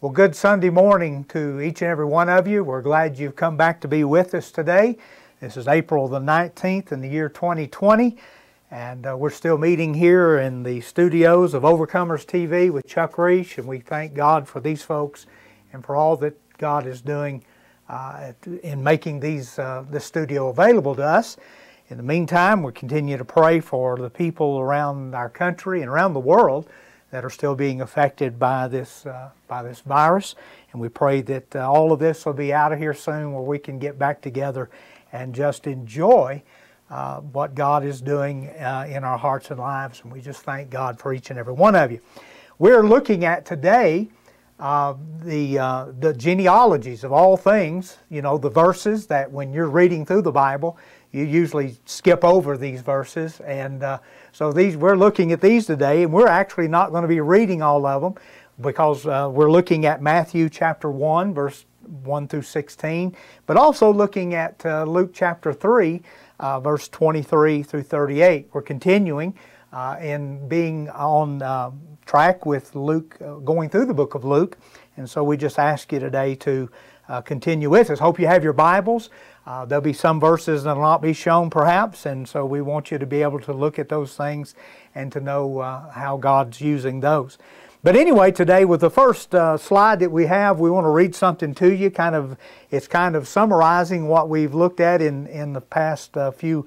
Well, good Sunday morning to each and every one of you. We're glad you've come back to be with us today. This is April the 19th in the year 2020, and we're still meeting here in the studios of Overcomers TV with Chuck Reich, and we thank God for these folks and for all that God is doing in making this studio available to us. In the meantime, we continue to pray for the people around our country and around the world that are still being affected by this virus, and we pray that all of this will be out of here soon, where we can get back together and just enjoy what God is doing in our hearts and lives. And we just thank God for each and every one of you. We're looking at today the genealogies of all things. You know, the verses that when you're reading through the Bible, you usually skip over these verses, and so we're looking at these today, and we're actually not going to be reading all of them, because we're looking at Matthew chapter 1, verse 1 through 16, but also looking at Luke chapter 3, verse 23 through 38. We're continuing in being on track with Luke, going through the book of Luke, and so we just ask you today to continue with us. Hope you have your Bibles. There'll be some verses that will not be shown perhaps, and so we want you to be able to look at those things and to know how God's using those. But anyway, today with the first slide that we have, we want to read something to you. It's kind of summarizing what we've looked at in the past few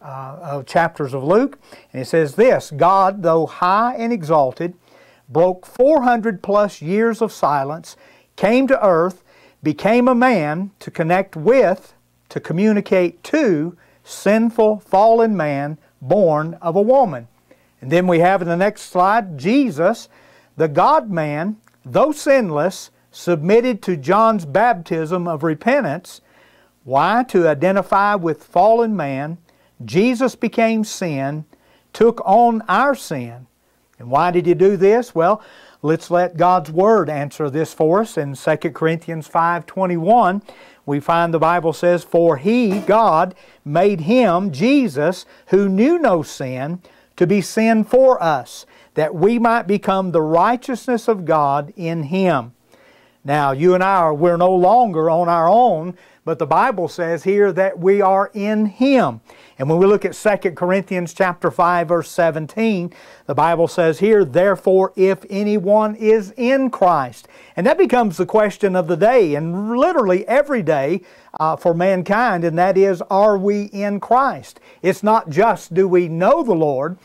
chapters of Luke. And it says this: God, though high and exalted, broke 400 plus years of silence, came to earth, became a man to connect with, to communicate to sinful, fallen man born of a woman. And then we have in the next slide, Jesus, the God-man, though sinless, submitted to John's baptism of repentance. Why? To identify with fallen man. Jesus became sin, took on our sin. And why did He do this? Well, let's let God's Word answer this for us. In 2 Corinthians 5:21, we find the Bible says, "For He, God, made Him, Jesus, who knew no sin, to be sin for us, that we might become the righteousness of God in Him." Now, you and I, we're no longer on our own, but the Bible says here that we are in Him. And when we look at 2 Corinthians chapter 5, verse 17, the Bible says here, "Therefore, if anyone is in Christ." And that becomes the question of the day, and literally every day for mankind, and that is, are we in Christ? It's not just do we know the Lord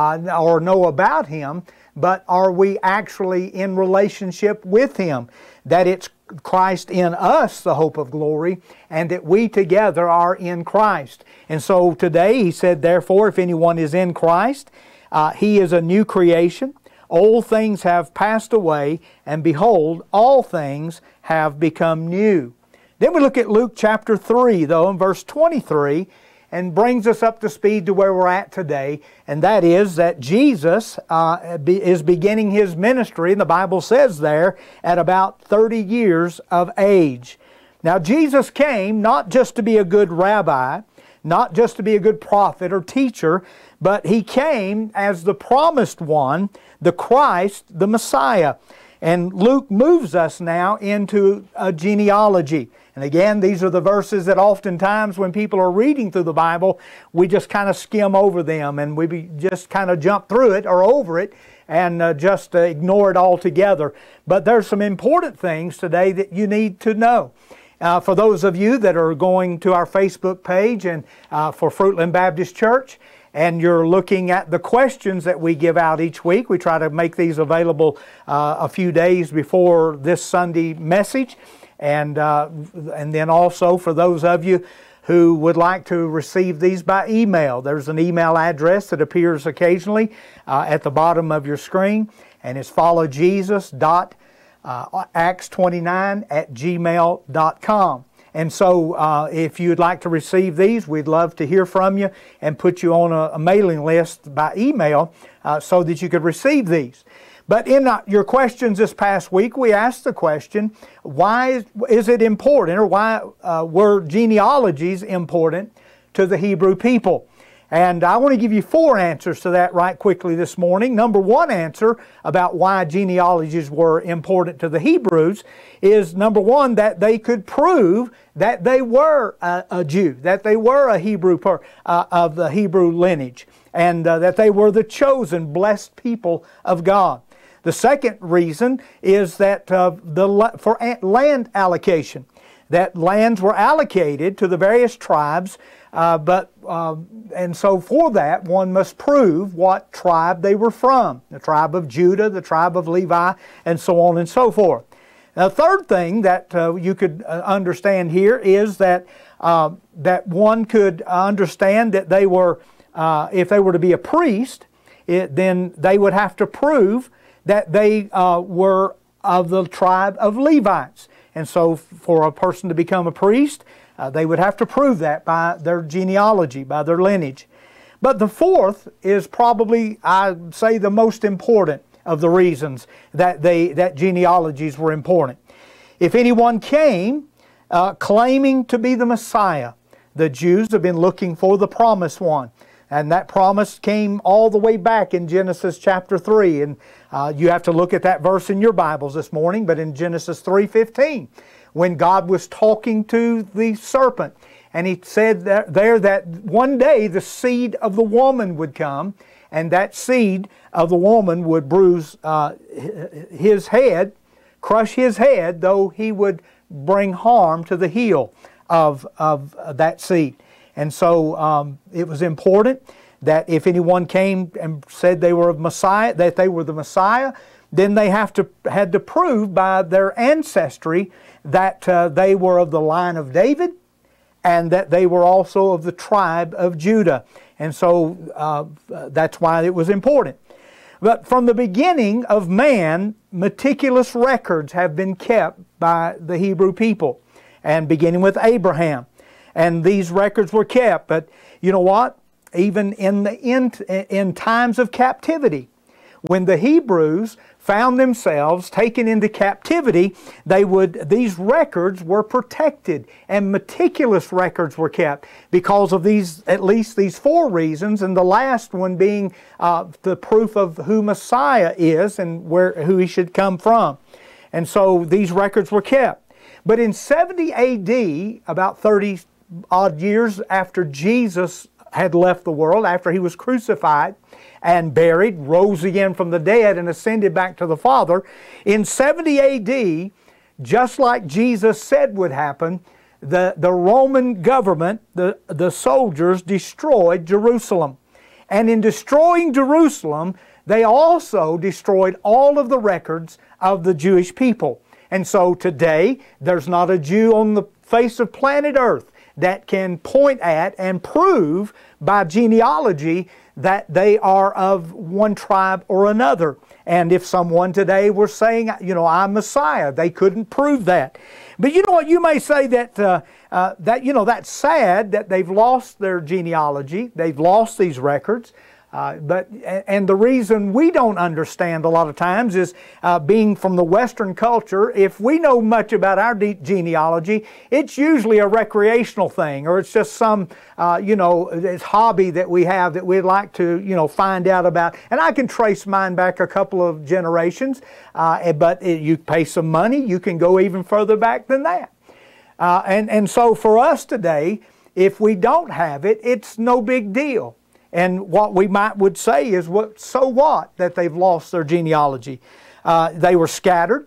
or know about Him, but are we actually in relationship with Him? That it's Christ in us, the hope of glory, and that we together are in Christ. And so today He said, "Therefore, if anyone is in Christ, he is a new creation. Old things have passed away, and behold, all things have become new." Then we look at Luke chapter 3, though, in verse 23, and brings us up to speed to where we're at today, and that is that Jesus is beginning His ministry, and the Bible says there, at about 30 years of age. Now, Jesus came not just to be a good rabbi, not just to be a good prophet or teacher, but He came as the promised one, the Christ, the Messiah. And Luke moves us now into a genealogy. And again, these are the verses that oftentimes when people are reading through the Bible, we just kind of skim over them, and we just kind of jump through it or over it and just ignore it altogether. But there's some important things today that you need to know. For those of you that are going to our Facebook page and for Fruitland Baptist Church, and you're looking at the questions that we give out each week, we try to make these available a few days before this Sunday message. And then also for those of you who would like to receive these by email, there's an email address that appears occasionally at the bottom of your screen, and it's followjesus.acts29@gmail.com. And so if you'd like to receive these, we'd love to hear from you and put you on a mailing list by email so that you could receive these. But in your questions this past week, we asked the question, why is it important, or why were genealogies important to the Hebrew people? And I want to give you 4 answers to that right quickly this morning. Number 1 answer about why genealogies were important to the Hebrews is, number 1, that they could prove that they were a Jew, that they were a Hebrew of the Hebrew lineage, and that they were the chosen, blessed people of God. The second reason is that for land allocation, that lands were allocated to the various tribes, and so for that one must prove what tribe they were from, the tribe of Judah, the tribe of Levi, and so on and so forth. Now, the third thing that you could understand here is that that one could understand that they were, if they were to be a priest, then they would have to prove that they were of the tribe of Levites. And so for a person to become a priest, they would have to prove that by their genealogy, by their lineage. But the fourth is probably, I'd say, the most important of the reasons that genealogies were important. If anyone came claiming to be the Messiah, the Jews have been looking for the promised one. And that promise came all the way back in Genesis chapter 3. And you have to look at that verse in your Bibles this morning, but in Genesis 3:15, when God was talking to the serpent, and He said there that one day the seed of the woman would come, and that seed of the woman would bruise his head, crush his head, though he would bring harm to the heel of that seed. And so it was important that if anyone came and said they were of Messiah, that they were the Messiah, then they had to prove by their ancestry that they were of the line of David, and that they were also of the tribe of Judah. And so that's why it was important. But from the beginning of man, meticulous records have been kept by the Hebrew people, and beginning with Abraham. And these records were kept. But you know what? Even in times of captivity, when the Hebrews found themselves taken into captivity, these records were protected, and meticulous records were kept because of at least these 4 reasons, and the last one being the proof of who Messiah is and who He should come from. And so these records were kept. But in 70 A.D., about 30 odd years after Jesus had left the world, after He was crucified and buried, rose again from the dead, and ascended back to the Father, in 70 A.D., just like Jesus said would happen, the Roman government, the soldiers, destroyed Jerusalem. And in destroying Jerusalem, they also destroyed all of the records of the Jewish people. And so today, there's not a Jew on the face of planet Earth that can point at and prove by genealogy that they are of one tribe or another. And if someone today were saying, I'm Messiah, they couldn't prove that. But you know what? You may say that, that's sad that they've lost their genealogy, they've lost these records. And the reason we don't understand a lot of times is being from the Western culture, if we know much about our genealogy, it's usually a recreational thing, or it's just some, it's hobby that we have that we'd like to, find out about. And I can trace mine back a couple of generations, but you pay some money, you can go even further back than that. And so for us today, if we don't have it, it's no big deal. And what we would say is, so what that they've lost their genealogy? They were scattered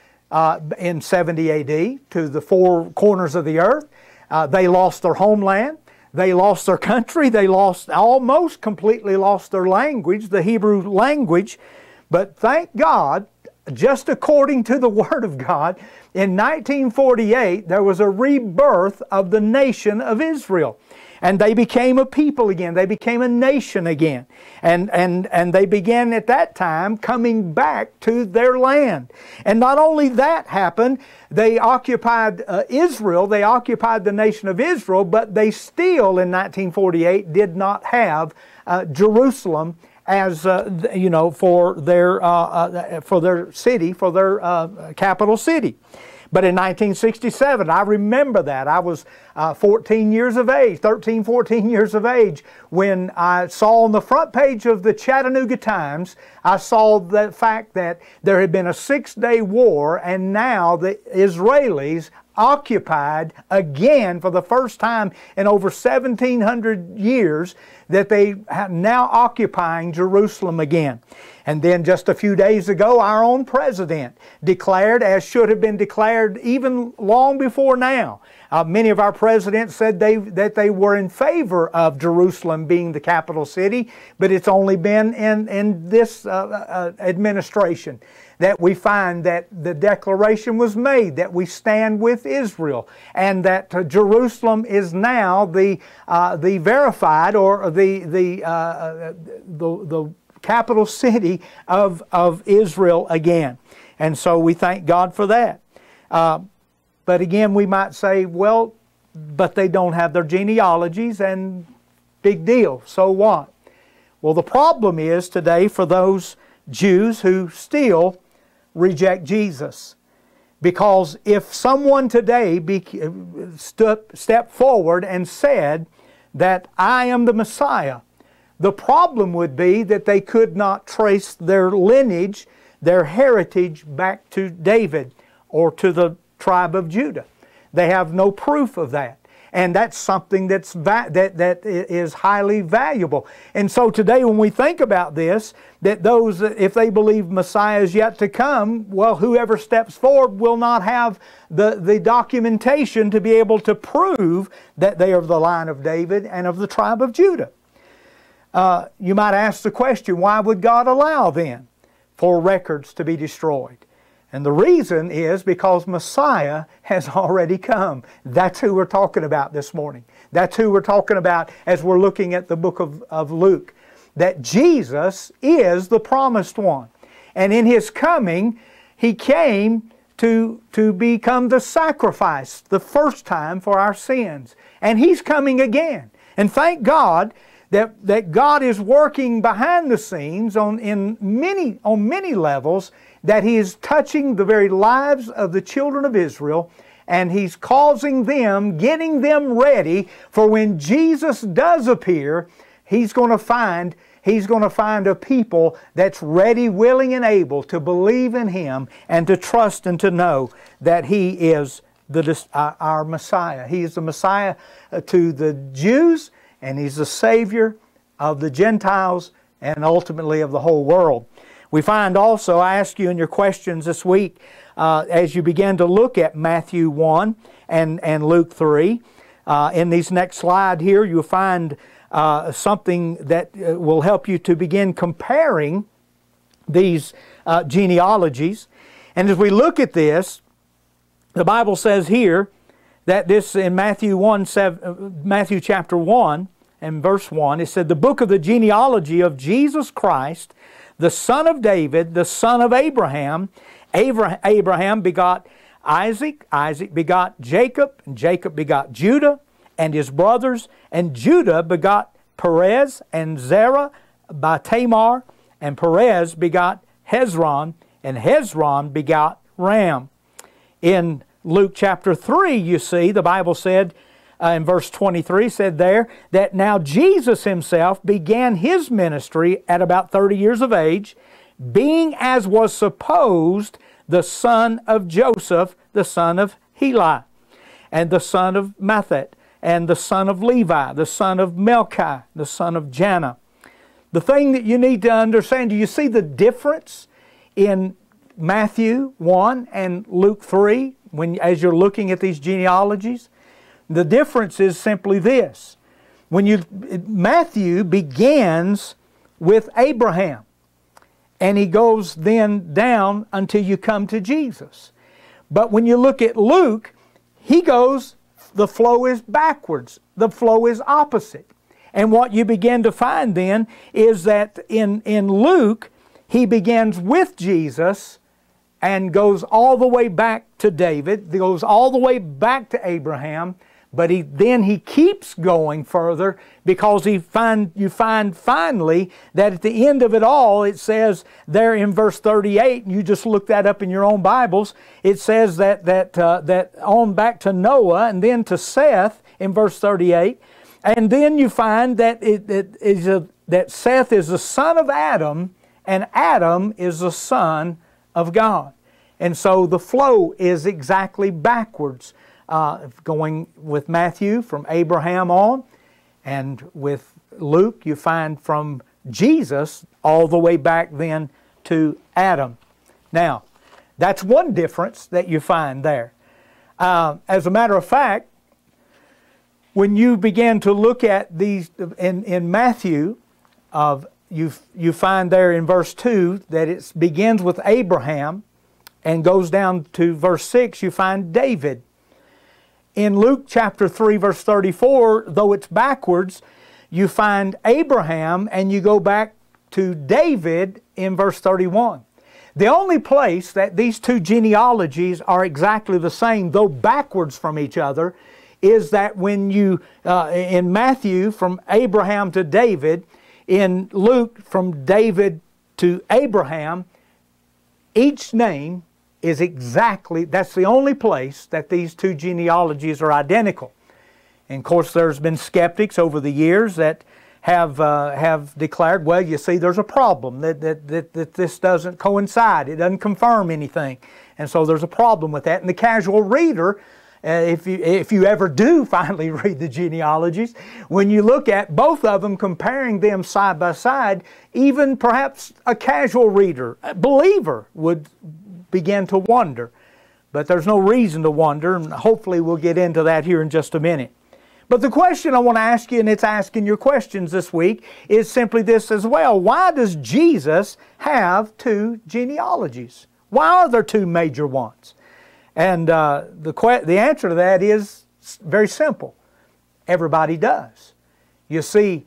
in 70 A.D. to the 4 corners of the earth. They lost their homeland. They lost their country. They almost completely lost their language, the Hebrew language. But thank God, just according to the Word of God, in 1948 there was a rebirth of the nation of Israel. And they became a people again. They became a nation again. And they began at that time coming back to their land. And not only that happened, they occupied Israel, they occupied the nation of Israel, but they still in 1948 did not have Jerusalem as for their city, for their capital city. But in 1967, I remember that. I was 14 years of age, 13, 14 years of age, when I saw on the front page of the Chattanooga Times, I saw the fact that there had been a 6-day war, and now the Israelis occupied again for the first time in over 1,700 years, that they are now occupying Jerusalem again. And then just a few days ago, our own president declared, as should have been declared even long before now. Many of our presidents said that they were in favor of Jerusalem being the capital city, but it's only been in this administration that we find that the declaration was made that we stand with Israel, and that Jerusalem is now the verified, or the capital city of Israel again. And so we thank God for that. But again, we might say, well, but they don't have their genealogies, and big deal, so what? Well, the problem is today for those Jews who still reject Jesus. Because if someone today stepped forward and said that I am the Messiah, the problem would be that they could not trace their lineage, their heritage back to David or to the tribe of Judah. They have no proof of that. And that's something that is highly valuable. And so today when we think about this, that those, if they believe Messiah is yet to come, well, whoever steps forward will not have the documentation to be able to prove that they are of the line of David and of the tribe of Judah. You might ask the question, why would God allow then for records to be destroyed? And the reason is because Messiah has already come. That's who we're talking about this morning. That's who we're talking about as we're looking at the book of Luke. That Jesus is the promised one. And in His coming, He came to become the sacrifice the first time for our sins. And He's coming again. And thank God that God is working behind the scenes on many levels, that He is touching the very lives of the children of Israel, and He's causing them, getting them ready for when Jesus does appear. He's going to find a people that's ready, willing, and able to believe in Him and to trust and to know that He is our Messiah. He is the Messiah to the Jews, and He's the Savior of the Gentiles and ultimately of the whole world. We find also, I ask you in your questions this week, as you begin to look at Matthew 1 and Luke 3, in these next slide here, you'll find something that will help you to begin comparing these genealogies. And as we look at this, the Bible says here that this in Matthew chapter 1 and verse 1, it said, the book of the genealogy of Jesus Christ, the son of David, the son of Abraham. Abraham begot Isaac, Isaac begot Jacob, and Jacob begot Judah and his brothers, and Judah begot Perez and Zerah by Tamar, and Perez begot Hezron, and Hezron begot Ram. In Luke chapter 3, you see, the Bible said, in verse 23, said there, that now Jesus Himself began His ministry at about 30 years of age, being as was supposed the son of Joseph, the son of Heli, and the son of Mathat, and the son of Levi, the son of Melchi, the son of Janna. The thing that you need to understand, do you see the difference in Matthew 1 and Luke 3 as you're looking at these genealogies? The difference is simply this. Matthew begins with Abraham, and he goes then down until you come to Jesus. But when you look at Luke, the flow is backwards. The flow is opposite. And what you begin to find then is that in Luke, he begins with Jesus and goes all the way back to David, goes all the way back to Abraham, But then he keeps going further, because you find finally that at the end of it all, it says there in verse 38, and you just look that up in your own Bibles, it says that on back to Noah and then to Seth in verse 38, and then you find that that Seth is the son of Adam, and Adam is the son of God. And so the flow is exactly backwards. Going with Matthew from Abraham on, and with Luke you find from Jesus all the way back then to Adam. Now, that's one difference that you find there. As a matter of fact, when you begin to look at these in Matthew, you find there in verse 2 that it begins with Abraham and goes down to verse 6, you find David. In Luke chapter 3 verse 34, though it's backwards, you find Abraham and you go back to David in verse 31. The only place that these two genealogies are exactly the same, though backwards from each other, is that when you, in Matthew from Abraham to David, in Luke from David to Abraham, each name is exactly, that's the only place that these two genealogies are identical. And of course there's been skeptics over the years that have declared, well, you see, there's a problem, that this doesn't coincide, it doesn't confirm anything. And so there's a problem with that. And the casual reader, if you ever do finally read the genealogies, when you look at both of them, comparing them side by side, even perhaps a casual reader, a believer, would begin to wonder. But there's no reason to wonder, and hopefully we'll get into that here in just a minute. But the question I want to ask you, and it's asking your questions this week, is simply this as well. Why does Jesus have two genealogies? Why are there two major ones? And the answer to that is very simple. Everybody does. You see,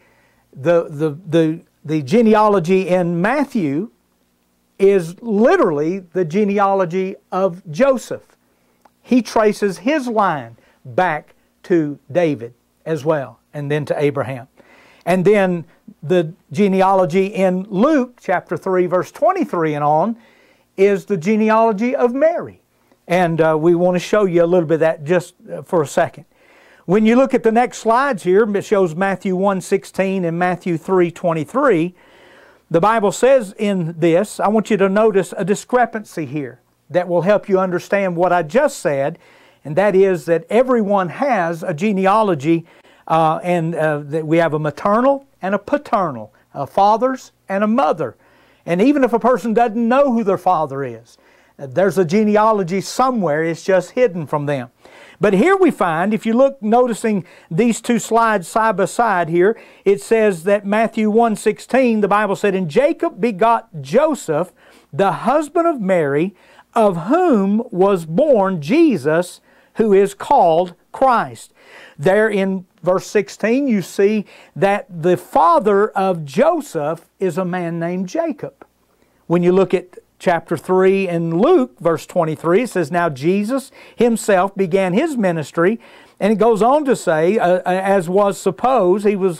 the genealogy in Matthew is literally the genealogy of Joseph. He traces his line back to David as well, and then to Abraham. And then the genealogy in Luke chapter 3 verse 23 and on is the genealogy of Mary. And we want to show you a little bit of that just for a second. When you look at the next slides here, it shows Matthew 1:16 and Matthew 3:23. The Bible says in this, I want you to notice a discrepancy here that will help you understand what I just said, and that is that everyone has a genealogy, and that we have a maternal and a paternal, a father's and a mother. And even if a person doesn't know who their father is, there's a genealogy somewhere, it's just hidden from them. But here we find, if you look, noticing these two slides side by side here, it says that Matthew 1:16, the Bible said, "And Jacob begot Joseph, the husband of Mary, of whom was born Jesus, who is called Christ." There in verse 16, you see that the father of Joseph is a man named Jacob. When you look at chapter 3 in Luke, verse 23, it says, "Now Jesus himself began his ministry," and it goes on to say, as was supposed,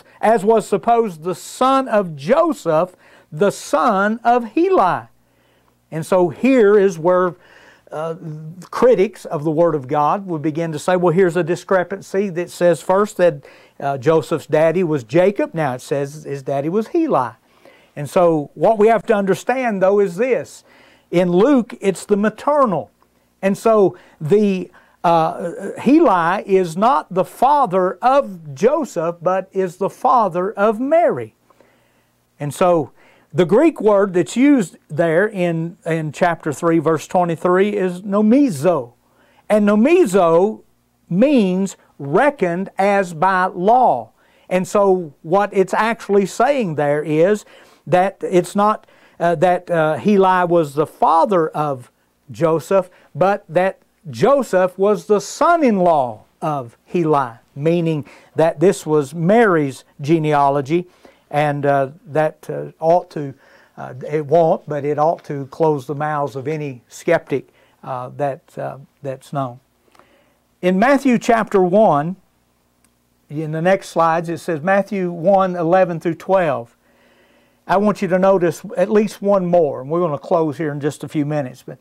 the son of Joseph, the son of Heli. And so here is where critics of the Word of God would begin to say, well, here's a discrepancy that says first that Joseph's daddy was Jacob. Now it says his daddy was Heli. And so what we have to understand, though, is this. In Luke, it's the maternal. And so the Heli is not the father of Joseph, but is the father of Mary. And so the Greek word that's used there in chapter 3, verse 23 is nomizo. And nomizo means reckoned as by law. And so what it's actually saying there is that it's not that Heli was the father of Joseph, but that Joseph was the son-in-law of Heli, meaning that this was Mary's genealogy, and that ought to, it won't, but it ought to close the mouths of any skeptic that's known. In Matthew chapter 1, in the next slides, it says Matthew 1:11 through 12. I want you to notice at least one more, and we're going to close here in just a few minutes. But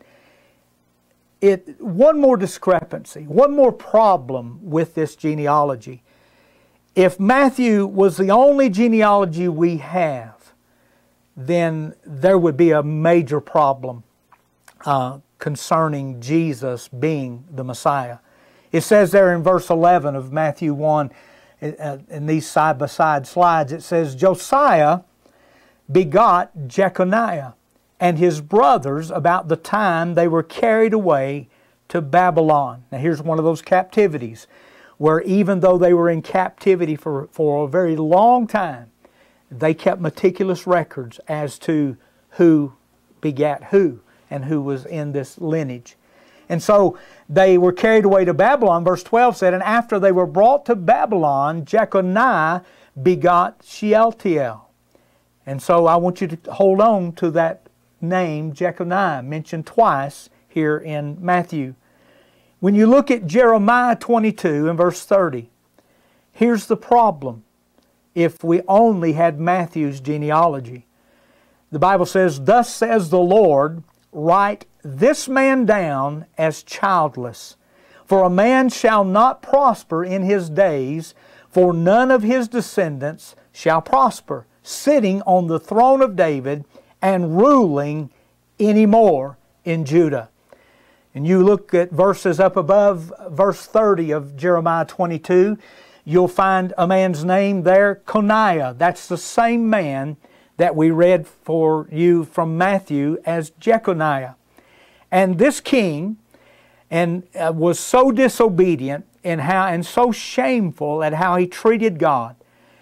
one more discrepancy, one more problem with this genealogy. If Matthew was the only genealogy we have, then there would be a major problem concerning Jesus being the Messiah. It says there in verse 11 of Matthew 1, in these side-by-side slides, it says, Josiah begot Jeconiah and his brothers about the time they were carried away to Babylon. Now here's one of those captivities where even though they were in captivity for a very long time, they kept meticulous records as to who begat who and who was in this lineage. And so they were carried away to Babylon. Verse 12 said, and after they were brought to Babylon, Jeconiah begot Shealtiel. And so I want you to hold on to that name, Jeconiah, mentioned twice here in Matthew. When you look at Jeremiah 22 and verse 30, here's the problem if we only had Matthew's genealogy. The Bible says, thus says the Lord, write this man down as childless, for a man shall not prosper in his days, for none of his descendants shall prosper, sitting on the throne of David and ruling any more in Judah. And you look at verses up above, verse 30 of Jeremiah 22, you'll find a man's name there, Coniah. That's the same man that we read for you from Matthew as Jeconiah. And this king was so disobedient and so shameful at how he treated God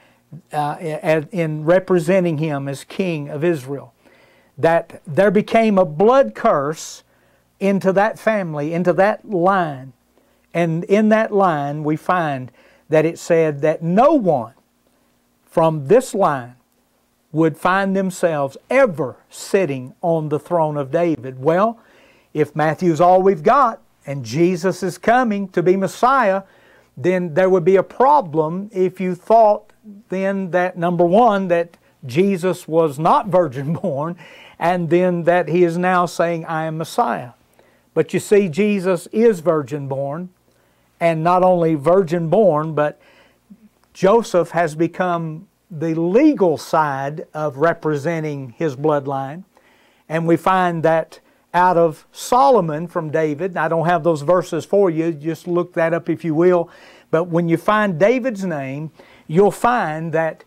in representing him as king of Israel, that there became a blood curse into that family, into that line. And in that line we find that it said that no one from this line would find themselves ever sitting on the throne of David. Well, if Matthew's all we've got and Jesus is coming to be Messiah, then there would be a problem if you thought then that, number one, that Jesus was not virgin born, and then that He is now saying, I am Messiah. But you see, Jesus is virgin born, and not only virgin born, but Joseph has become the legal side of representing his bloodline. And we find that out of Solomon from David, I don't have those verses for you, just look that up if you will, but when you find David's name, you'll find that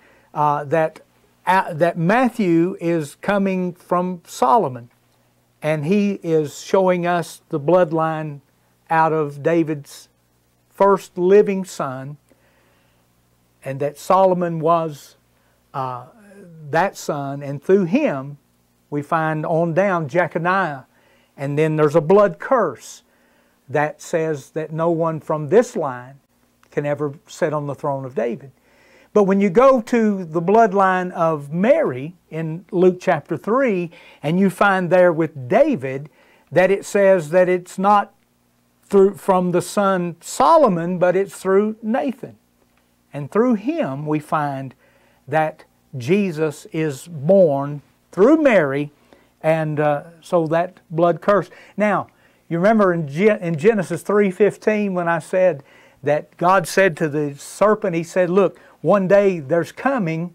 that Matthew is coming from Solomon, and he is showing us the bloodline out of David's first living son, and that Solomon was that son, and through him we find on down Jeconiah. And then there's a blood curse that says that no one from this line can ever sit on the throne of David. But when you go to the bloodline of Mary in Luke chapter 3, and you find there with David that it says that it's not from the son Solomon, but it's through Nathan. And through him we find that Jesus is born through Mary, and so that blood curse. Now, you remember in Genesis 3:15 when I said that God said to the serpent, He said, look, one day there's coming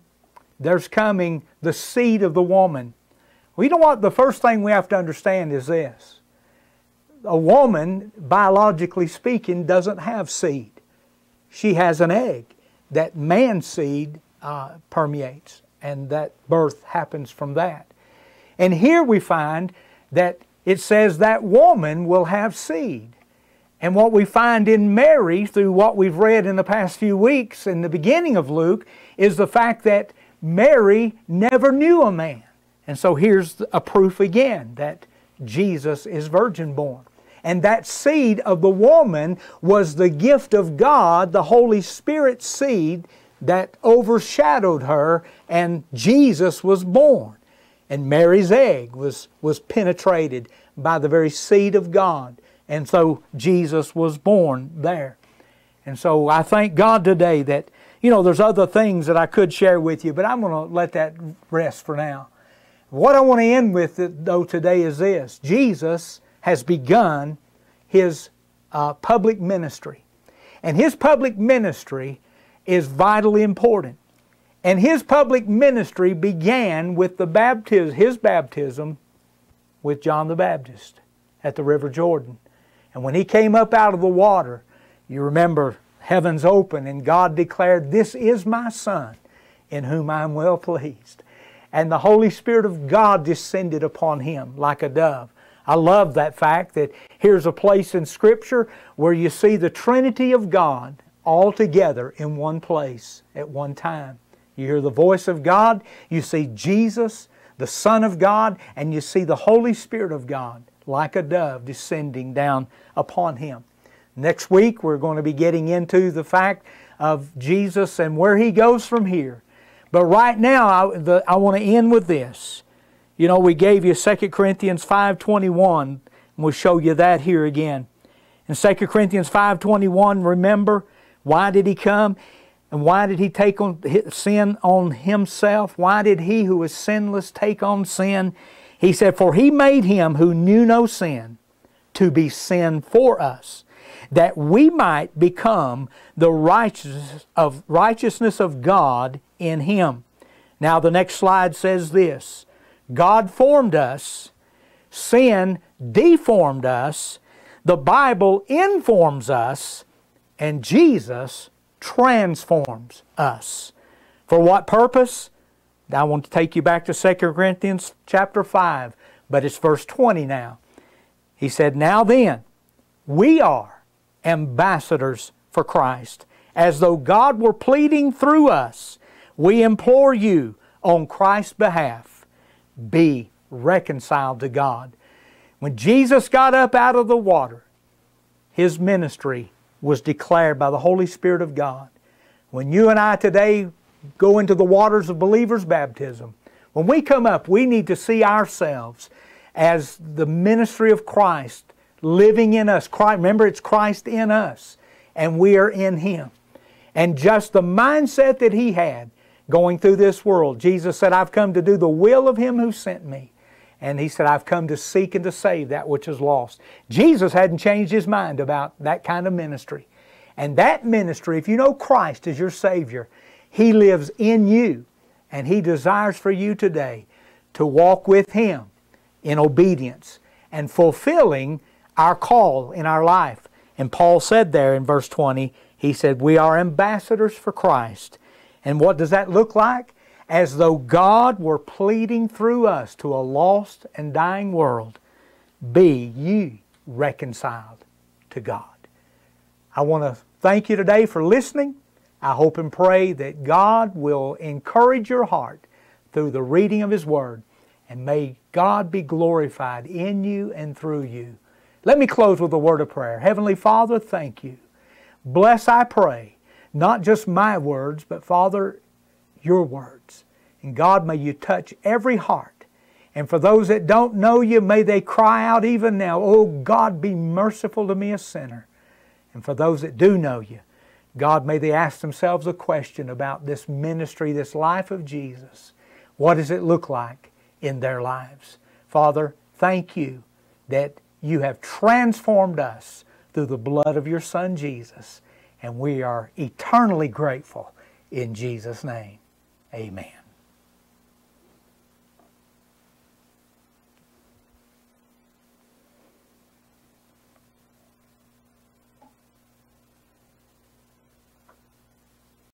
the seed of the woman. Well, you know what? The first thing we have to understand is this. A woman, biologically speaking, doesn't have seed. She has an egg that man's seed permeates, and that birth happens from that. And here we find that it says that woman will have seed. And what we find in Mary, through what we've read in the past few weeks in the beginning of Luke, is the fact that Mary never knew a man. And so here's a proof again that Jesus is virgin born. And that seed of the woman was the gift of God, the Holy Spirit's seed that overshadowed her, and Jesus was born. And Mary's egg was penetrated by the very seed of God. And so Jesus was born there. And so I thank God today that, there's other things that I could share with you, but I'm going to let that rest for now. What I want to end with, though, today is this. Jesus has begun His public ministry. And His public ministry is vitally important. And His public ministry began with His baptism with John the Baptist at the River Jordan. And when He came up out of the water, you remember, heavens opened and God declared, "This is my Son, in whom I am well pleased." And the Holy Spirit of God descended upon Him like a dove. I love that fact that here's a place in Scripture where you see the Trinity of God all together in one place at one time. You hear the voice of God, you see Jesus, the Son of God, and you see the Holy Spirit of God like a dove descending down upon Him. Next week we're going to be getting into the fact of Jesus and where He goes from here. But right now I want to end with this. We gave you 2 Corinthians 5:21, and we'll show you that here again. In 2 Corinthians 5:21, remember, why did He come? And why did He take sin on Himself? Why did He who is sinless take on sin? He said, "For He made Him who knew no sin to be sin for us, that we might become the righteousness of God in Him." Now the next slide says this. God formed us, sin deformed us, the Bible informs us, and Jesus transforms us. For what purpose? I want to take you back to 2 Corinthians chapter 5, but it's verse 20 now. He said, "Now then, we are ambassadors for Christ, as though God were pleading through us. We implore you on Christ's behalf, be reconciled to God." When Jesus got up out of the water, His ministry was declared by the Holy Spirit of God. When you and I today go into the waters of believers' baptism, when we come up, we need to see ourselves as the ministry of Christ living in us. Remember, it's Christ in us, and we are in Him. And just the mindset that He had going through this world. Jesus said, "I've come to do the will of Him who sent me." And He said, "I've come to seek and to save that which is lost." Jesus hadn't changed His mind about that kind of ministry. And that ministry, if you know Christ as your Savior, He lives in you. And He desires for you today to walk with Him in obedience and fulfilling our call in our life. And Paul said there in verse 20, he said, "We are ambassadors for Christ." And what does that look like? As though God were pleading through us to a lost and dying world, "Be ye reconciled to God." I want to thank you today for listening. I hope and pray that God will encourage your heart through the reading of His Word, and may God be glorified in you and through you. Let me close with a word of prayer. Heavenly Father, thank You. Bless, I pray, not just my words, but Father, Your words. And God, may You touch every heart. And for those that don't know You, may they cry out even now, "Oh God, be merciful to me, a sinner." And for those that do know You, God, may they ask themselves a question about this ministry, this life of Jesus. What does it look like in their lives? Father, thank You that You have transformed us through the blood of Your Son Jesus. And we are eternally grateful in Jesus' name. Amen.